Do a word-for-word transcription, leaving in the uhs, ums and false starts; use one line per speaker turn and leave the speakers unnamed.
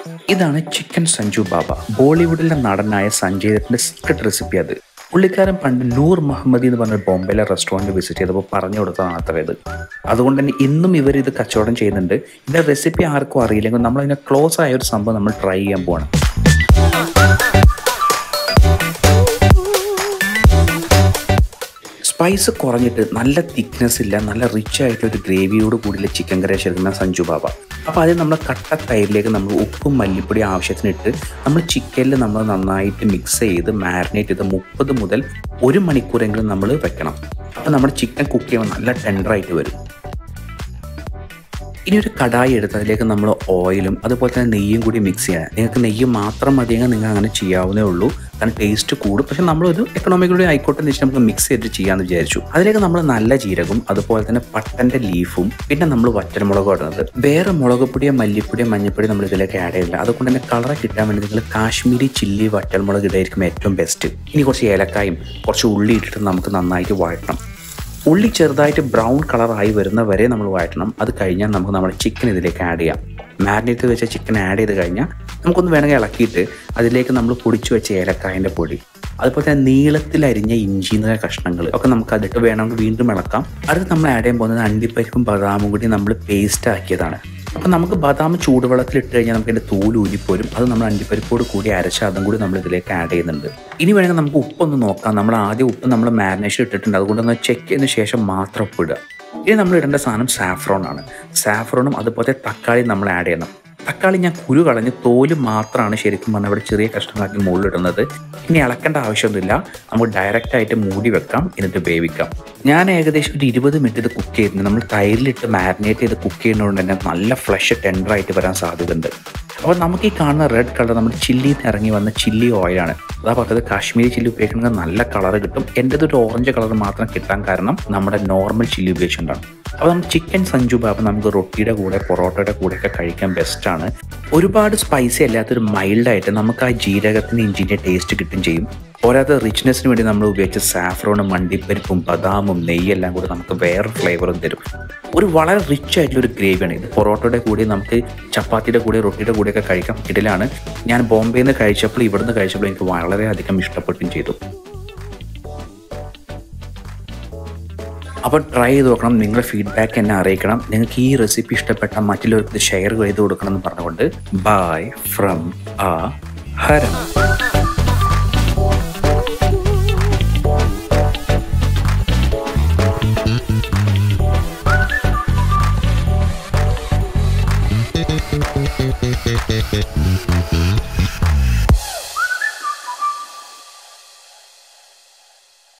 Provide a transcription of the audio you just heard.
ഇതാണ് ചിക്കൻ സഞ്ജു ബാബ. ബോളിവുഡിലെ നടനായ സഞ്ജയ് ദത്തിന്റെ സീക്രട്ട് റെസിപ്പി. അത് പുള്ളിക്കാരൻ പണ്ട് നൂർ മുഹമ്മദി എന്ന് പറഞ്ഞ ബോംബെയിലെ റെസ്റ്റോറൻറ്റ് വിസിറ്റ് ചെയ്തപ്പോൾ പറഞ്ഞു കൊടുത്തതാണ് അത്ര ഇത്. അതുകൊണ്ട് തന്നെ ഇന്നും ഇവർ ഇത് കച്ചവടം ചെയ്യുന്നുണ്ട്. ഇതിന്റെ റെസിപ്പി ആർക്കും അറിയില്ലെങ്കിൽ നമ്മളതിനെ ക്ലോസ് ആയ ഒരു സംഭവം നമ്മൾ ട്രൈ ചെയ്യാൻ പോകണം. സ്പൈസ് കുറഞ്ഞിട്ട് നല്ല തിക്നെസ് ഇല്ല, നല്ല റിച്ച് ആയിട്ട് ഒരു ഗ്രേവിയോട് കൂടിയുള്ള ചിക്കൻ കറി ചേർക്കുന്ന സഞ്ജു ബാബ. അപ്പോൾ അതിൽ നമ്മൾ കട്ട തൈരിലേക്ക് നമ്മൾ ഉപ്പും മല്ലിപ്പൊടി ആവശ്യത്തിനിട്ട് നമ്മൾ ചിക്കനിൽ നമ്മൾ നന്നായിട്ട് മിക്സ് ചെയ്ത് മാരിനേറ്റ് ചെയ്ത് മുപ്പത് മുതൽ ഒരു മണിക്കൂറെങ്കിലും നമ്മൾ വെക്കണം. അപ്പോൾ നമ്മുടെ ചിക്കൻ കുക്ക് ചെയ്യുമ്പോൾ നല്ല ടെൻഡറായിട്ട് വരും. ഇനി ഒരു കടായി എടുത്ത് അതിലേക്ക് നമ്മൾ ഓയിലും അതുപോലെ തന്നെ നെയ്യും കൂടി മിക്സ് ചെയ്യണം. നിങ്ങൾക്ക് നെയ്യ് മാത്രം മതിയെങ്കിൽ നിങ്ങൾ അങ്ങനെ ചെയ്യാവുന്നേ ഉള്ളൂ, കാരണം ടേസ്റ്റ് കൂടും. പക്ഷെ നമ്മളൊരു എക്കണോമിക്കലി ആയിക്കോട്ടെ എന്ന് വെച്ചാൽ നമുക്ക് മിക്സ് ചെയ്തിട്ട് ചെയ്യാമെന്ന് വിചാരിച്ചു. അതിലേക്ക് നമ്മൾ നല്ല ജീരകവും അതുപോലെ തന്നെ പട്ടൻ്റെ ലീഫും പിന്നെ നമ്മൾ വറ്റൽമുളകും ഇടുന്നത്. വേറെ മുളക് പൊടിയോ മല്ലിപ്പൊടിയോ മഞ്ഞൾപ്പൊടിയോ നമ്മൾ ഇതിലേക്ക് ആഡ് ചെയ്യില്ല. അതുകൊണ്ട് തന്നെ കളറ് കിട്ടാൻ വേണ്ടി നിങ്ങൾ കാശ്മീരി ചില്ലി വറ്റൽമുളക് ഇടായിരിക്കും ഏറ്റവും ബെസ്റ്റ്. ഇനി കുറച്ച് ഏലക്കായും കുറച്ച് ഉള്ളി ഇട്ടിട്ട് നമുക്ക് നന്നായിട്ട് വഴറ്റണം. ഉള്ളി ചെറുതായിട്ട് ബ്രൗൺ കളറായി വരുന്ന വരെ നമ്മൾ വഴറ്റണം. അത് കഴിഞ്ഞാൽ നമുക്ക് നമ്മുടെ ചിക്കൻ ഇതിലേക്ക് ആഡ് ചെയ്യാം. മാരിനേറ്റ് വെച്ച ചിക്കൻ ആഡ് ചെയ്ത് കഴിഞ്ഞാൽ നമുക്കൊന്ന് വേണമെങ്കിൽ ഇളക്കിയിട്ട് അതിലേക്ക് നമ്മൾ പൊടിച്ചു വെച്ച ഏലക്കായൻ്റെ പൊടി അതുപോലെ തന്നെ നീളത്തിൽ അരിഞ്ഞ ഇഞ്ചിയുടെ കഷ്ണങ്ങൾ ഒക്കെ നമുക്ക് അതിട്ട് വേണമെങ്കിൽ വീണ്ടും ഇളക്കാം. അടുത്ത് നമ്മൾ ആഡ് ചെയ്യാൻ പോകുന്നത് അണ്ടിപ്പരിപ്പും ബദാമും കൂടി നമ്മൾ പേസ്റ്റ് ആക്കിയതാണ്. അപ്പം നമുക്ക് ബദാം ചൂടുവെള്ളത്തിൽ ഇട്ട് കഴിഞ്ഞാൽ നമുക്ക് അതിൻ്റെ തോല് ഊരിപ്പോരും. അത് നമ്മൾ അണ്ടിപ്പരിപ്പോട് കൂടി അരച്ച് അതും കൂടി നമ്മൾ ഇതിലേക്ക് ആഡ് ചെയ്യുന്നുണ്ട്. ഇനി വേണമെങ്കിൽ നമുക്ക് ഉപ്പൊന്ന് നോക്കാം. നമ്മൾ ആദ്യം ഉപ്പ് നമ്മൾ മാരിനേഷൻ ഇട്ടിട്ടുണ്ട്, അതുകൊണ്ടൊന്ന് ചെക്ക് ചെയ്തതിന് ശേഷം മാത്രം ഉപ്പ് ഇടുക. ഇനി നമ്മൾ ഇടേണ്ട സാധനം സാഫ്രോൺ ആണ്. സാഫ്രോണും അതുപോലെ തക്കാളി നമ്മൾ ആഡ് ചെയ്യണം. തക്കാളി ഞാൻ കുരു കളഞ്ഞ് തോല് മാത്രമാണ് ശരിക്കും പറഞ്ഞാൽ ഇവിടെ ചെറിയ കഷ്ണങ്ങളാക്കി മുകളിലിടുന്നത്. ഇനി ഇളക്കേണ്ട ആവശ്യമൊന്നുമില്ല, നമുക്ക് ഡയറക്റ്റായിട്ട് മൂടി വെക്കാം, എന്നിട്ട് വേവിക്കാം. ഞാൻ ഏകദേശം ഒരു ഇരുപത് മിനിറ്റ് ഇത് കുക്ക് ചെയ്തിട്ടുണ്ട്. നമ്മൾ തൈരിലിട്ട് മാരിനേറ്റ് ചെയ്ത് കുക്ക് ചെയ്യുന്നതുകൊണ്ട് തന്നെ നല്ല ഫ്ലഷ് ടെൻഡറായിട്ട് വരാൻ സാധ്യതയുണ്ട്. അപ്പോൾ നമുക്ക് ഈ കാണുന്ന റെഡ് കളർ നമ്മുടെ ചില്ലിയിൽ നിന്ന് ഇറങ്ങി വന്ന ചില്ലി ഓയിലാണ്. അതാ പറഞ്ഞത് കാശ്മീരി ചില്ലി ഉപയോഗിക്കണമെങ്കിൽ നല്ല കളർ കിട്ടും. എൻ്റെത് ഒരു ഓറഞ്ച് കളർ മാത്രം കിട്ടാൻ കാരണം നമ്മുടെ നോർമൽ ചില്ലി ഉപയോഗിച്ചിട്ടുണ്ടാണ്. അപ്പോൾ നമ്മൾ ചിക്കൻ സഞ്ജു ബാബ നമുക്ക് റൊട്ടിയുടെ കൂടെ പൊറോട്ടയുടെ കൂടെയൊക്കെ കഴിക്കാൻ ബെസ്റ്റാണ്. ഒരുപാട് സ്പൈസി അല്ലാത്തൊരു മൈൽഡായിട്ട് നമുക്ക് ആ ജീരകത്തിൻ്റെ ഇഞ്ചിൻ്റെ ടേസ്റ്റ് കിട്ടും ചെയ്യും. പോരാത്ത റിച്ച്നെസ്സിന് വേണ്ടി നമ്മൾ ഉപയോഗിച്ച സാഫ്രോണും മണ്ടിപ്പരിപ്പും ബദാമും നെയ്യെല്ലാം കൂടി നമുക്ക് വേറെ ഫ്ലേവറും തരും. ഒരു വളരെ റിച്ച് ആയിട്ടുള്ളൊരു ഗ്രേവിയാണ് ഇത്. പൊറോട്ടയുടെ കൂടി നമുക്ക് ചപ്പാത്തിയുടെ കൂടെ റൊട്ടിയുടെ കൂടെയൊക്കെ കഴിക്കാൻ കിടലാണ്. ഞാൻ ബോംബെയിൽ നിന്ന് കഴിച്ചപ്പോൾ ഇവിടുന്ന് കഴിച്ചപ്പോൾ എനിക്ക് വളരെയധികം ഇഷ്ടപ്പെട്ടും ചെയ്തു. അപ്പോൾ ട്രൈ ചെയ്ത് നോക്കണം. നിങ്ങളുടെ ഫീഡ്ബാക്ക് എന്നെ അറിയിക്കണം. നിങ്ങൾക്ക് ഈ റെസിപ്പി ഇഷ്ടപ്പെട്ട മറ്റുള്ളവർക്ക് ഷെയർ ചെയ്ത് കൊടുക്കണം എന്ന് പറഞ്ഞുകൊണ്ട് ബൈ ഫ്രം ആ ഹരം.